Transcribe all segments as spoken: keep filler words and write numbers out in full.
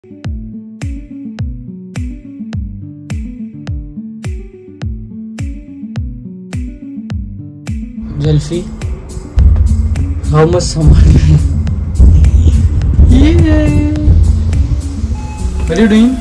Jelfie, how much saman? Yeah. What are you doing?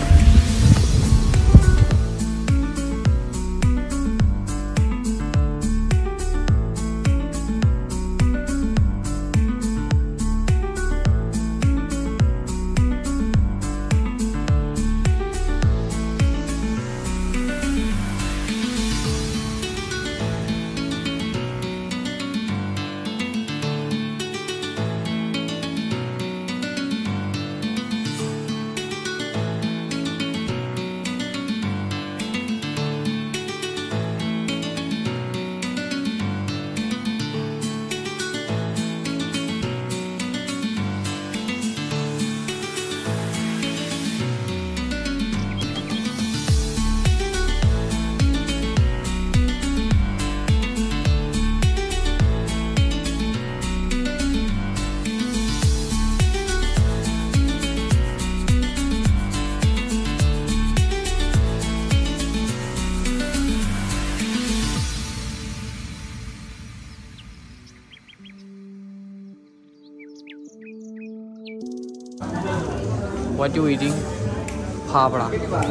What you eating? Phabra.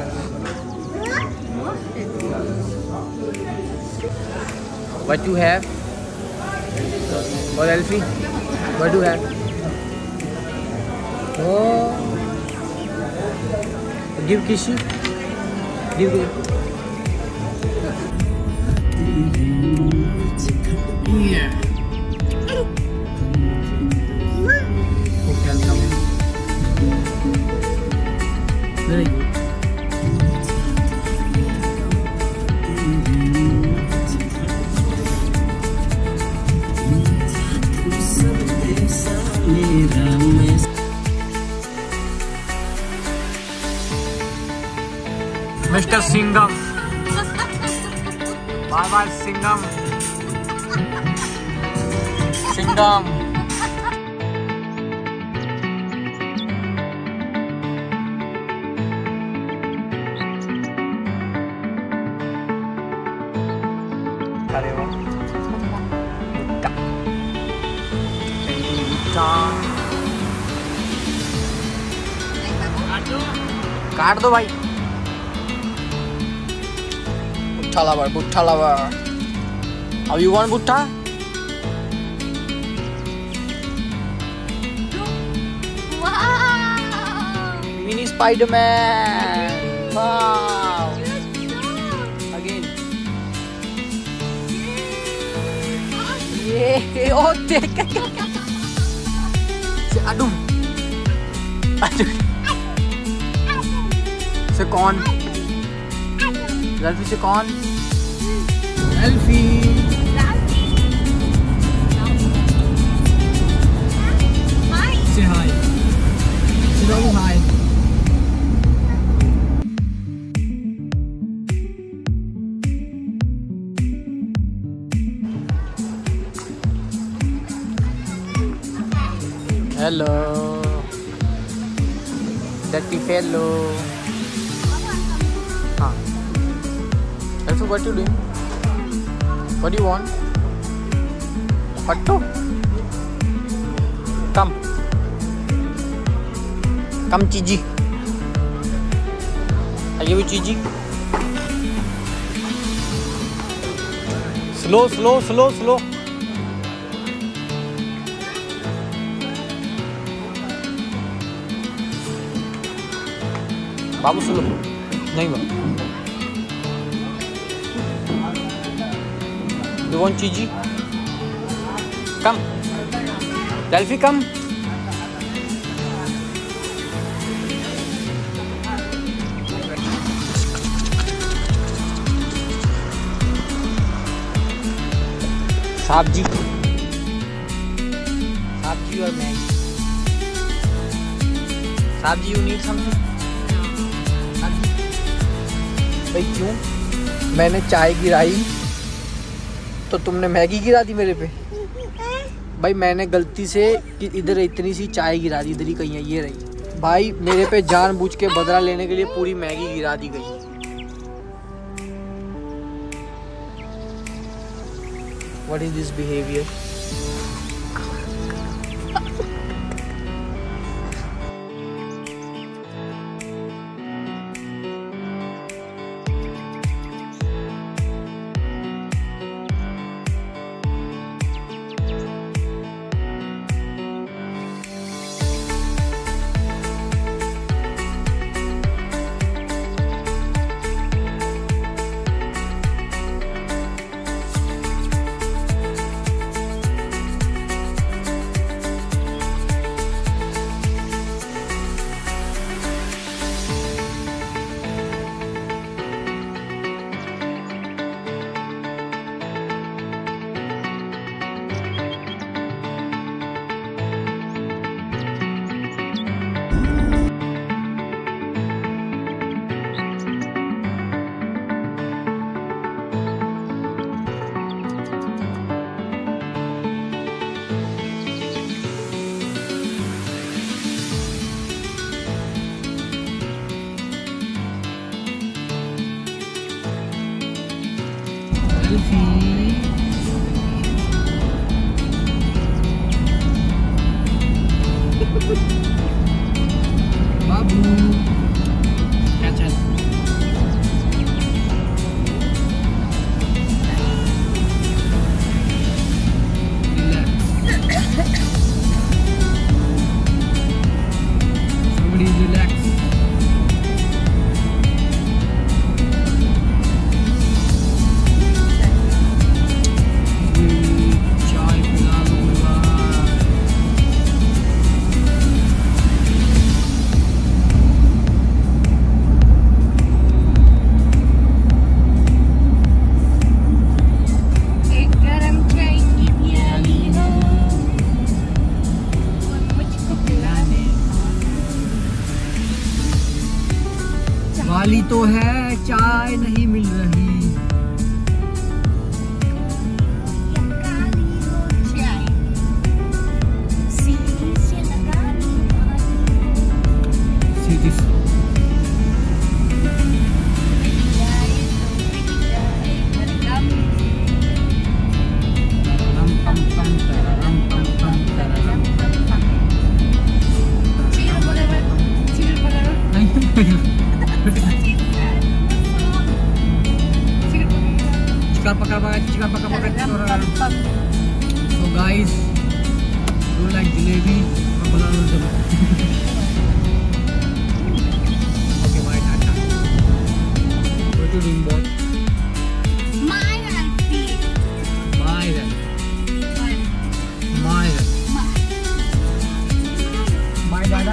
What you have? What Elfie? What do you have? Oh, give Kishi. Give it. Yeah. Very good. Mister Singham. Bye bye Singham. Singham. अरे वाह काट दो भाई। बुट्ठा lover, बुट्ठा lover. अब you want बुट्ठा? Mini Spiderman. Wow. Again. ये ओ देख। से अडुम। अडुम। से कौन? एल्फी से कौन? Alfie. Say hi. Say no hi. Hello. Dirty fellow. Huh. Elfie, what you doing? What do you want? What to? Come. Come, Chichi. I give you Chichi. Slow, slow, slow, slow. बाबू slow नहीं बाबू। You want Chichi? Come. Elfie, come. Sabji. Sabji or Maggi? Sabji, you need something? भाई क्यों? मैंने चाय गिराई तो तुमने मैगी गिरा दी मेरे पे। भाई मैंने गलती से कि इधर इतनी सी चाय गिरा दी, इधर ही कहीं है, ये रही। भाई मेरे पे जानबूझ के बदला लेने के लिए पूरी मैगी गिरा दी गई। What is this behavior? Babu, catch it. Relax. Somebody relax. वाली तो है, चाय नहीं मिल रही। So guys, do you like jalebi or banana jam? Okay, bye, tata. What are you doing, boy? Mine and feet. Mine. Mine. Bye, dada.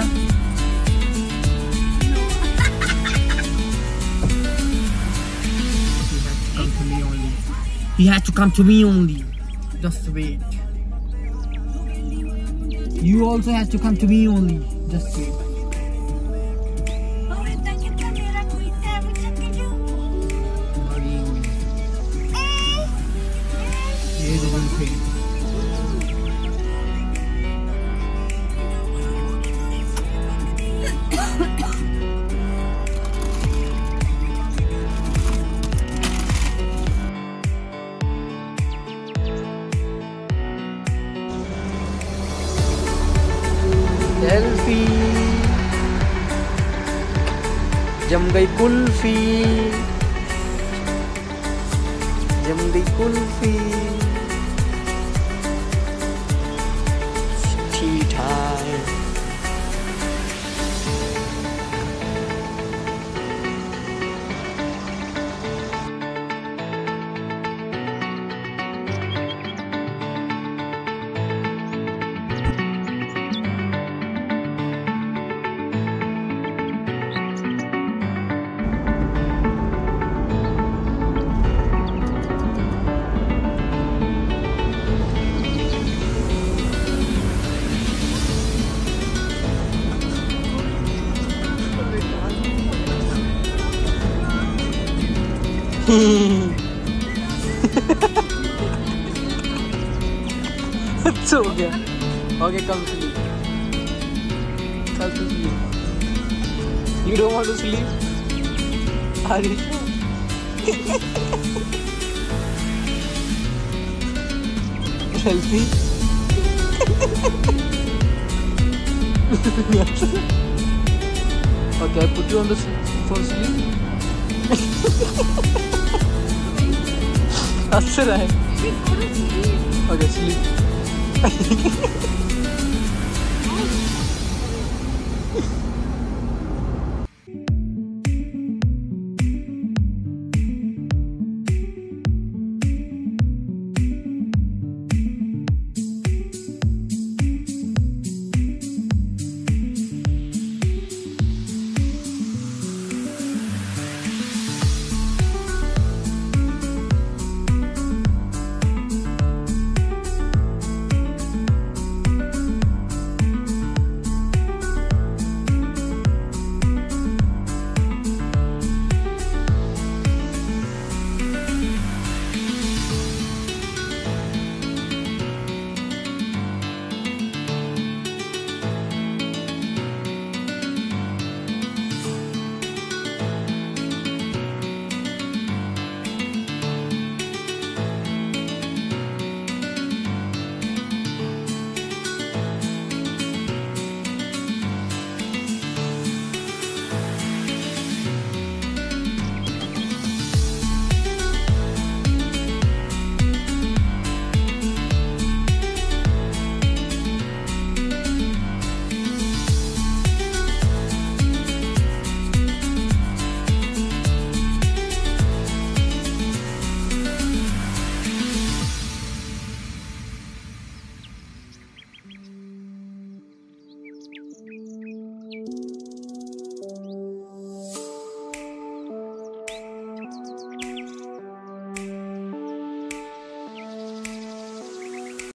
He has to come to me only. Just wait. You also have to come to me only. Just wait. Here's the one thing. Selfie जम गई कुल्फी, जम गई kulfi. T time. अच्छा हो गया। Okay come sleep, कल sleep. You don't want to sleep? Are you sure? Healthy? Okay, I put you on the s- for sleep. हंस रहा है. Please go to sleep. Okay, sleep.